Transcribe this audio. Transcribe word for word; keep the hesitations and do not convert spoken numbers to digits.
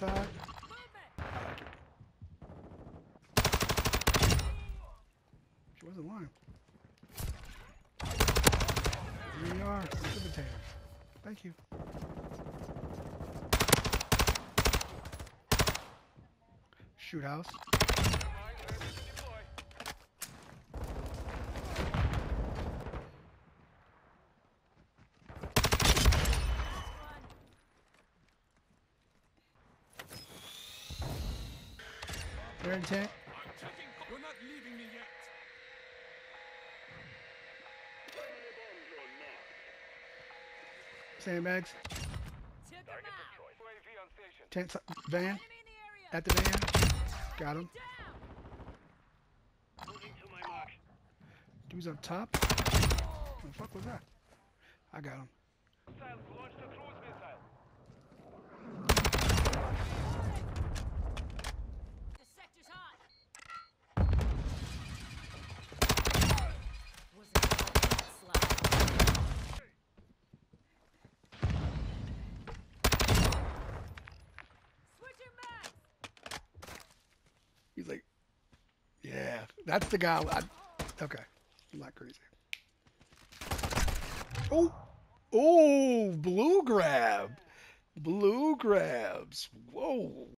side. She wasn't lying. Here you are, precipitator. Thank you. Shoot house. They're in tank. You're not leaving me yet. Sandbags. Took him out. Tent van. Enemy in the area. At the van. Got him. Down. Dude's up top. What the fuck was that? I got him. The sector's hot. Was it that slide? Switching back. He's like, yeah, that's the guy. I, okay, I'm not crazy. Oh, oh, blue grab, blue grabs. Whoa.